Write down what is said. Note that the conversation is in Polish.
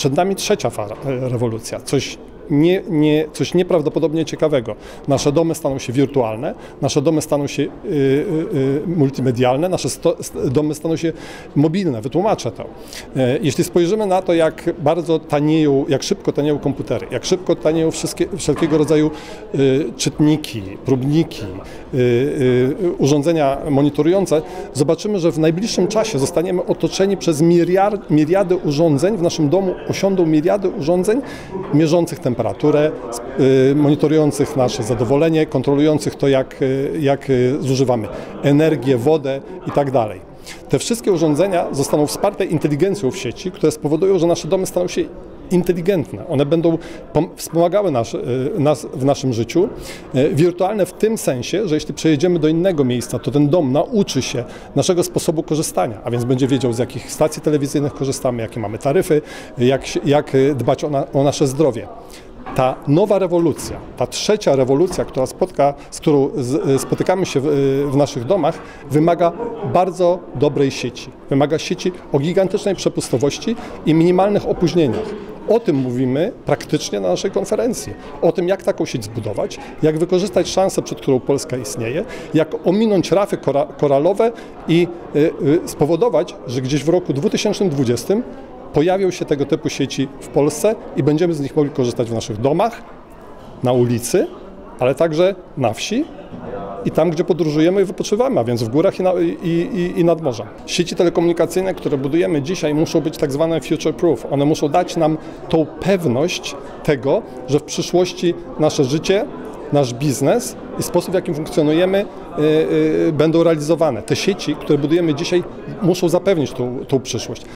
Przed nami trzecia rewolucja, coś nieprawdopodobnie ciekawego. Nasze domy staną się wirtualne, nasze domy staną się multimedialne, nasze domy staną się mobilne. Wytłumaczę to. Jeśli spojrzymy na to, jak bardzo tanieją, jak szybko tanieją komputery, jak szybko tanieją wszelkiego rodzaju czytniki, próbniki, urządzenia monitorujące, zobaczymy, że w najbliższym czasie zostaniemy otoczeni przez miriady urządzeń. W naszym domu osiądą miriady urządzeń mierzących temperaturę, monitorujących nasze zadowolenie, kontrolujących to, jak zużywamy energię, wodę i tak dalej. Te wszystkie urządzenia zostaną wsparte inteligencją w sieci, które spowodują, że nasze domy staną się inteligentne. One będą wspomagały nas w naszym życiu. Wirtualne w tym sensie, że jeśli przejedziemy do innego miejsca, to ten dom nauczy się naszego sposobu korzystania, a więc będzie wiedział, z jakich stacji telewizyjnych korzystamy, jakie mamy taryfy, jak dbać o nasze zdrowie. Ta nowa rewolucja, ta trzecia rewolucja, z którą spotykamy się w naszych domach, wymaga bardzo dobrej sieci. Wymaga sieci o gigantycznej przepustowości i minimalnych opóźnieniach. O tym mówimy praktycznie na naszej konferencji. O tym, jak taką sieć zbudować, jak wykorzystać szansę, przed którą Polska istnieje, jak ominąć rafy koralowe i spowodować, że gdzieś w roku 2020 pojawią się tego typu sieci w Polsce i będziemy z nich mogli korzystać w naszych domach, na ulicy, ale także na wsi i tam, gdzie podróżujemy i wypoczywamy, a więc w górach i nad morzem. Sieci telekomunikacyjne, które budujemy dzisiaj, muszą być tak zwane future proof. One muszą dać nam tą pewność tego, że w przyszłości nasze życie, nasz biznes i sposób, w jakim funkcjonujemy, będą realizowane. Te sieci, które budujemy dzisiaj, muszą zapewnić tą przyszłość.